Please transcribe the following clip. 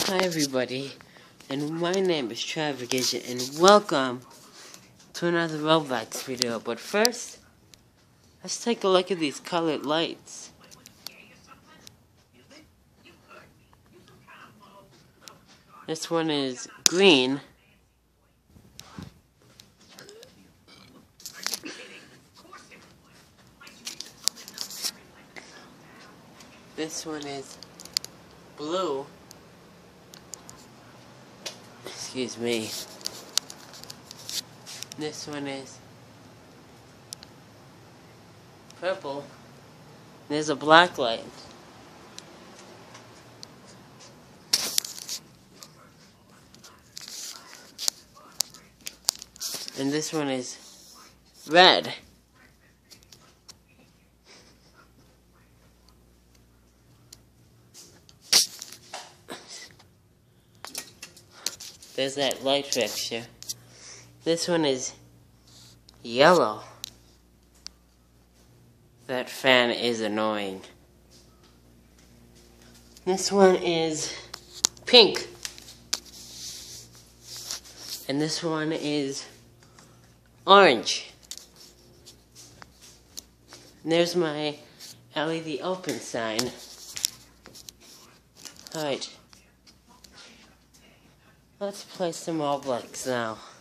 Hi everybody, and my name is Travagation, and welcome to another Roblox video. But first, let's take a look at these colored lights. This one is green. This one is blue. Excuse me. This one is purple. There's a black light. And this one is red. There's that light fixture. This one is yellow. That fan is annoying. This one is pink. And this one is orange. And there's my LED open sign. Alright. Let's play some Roblox now.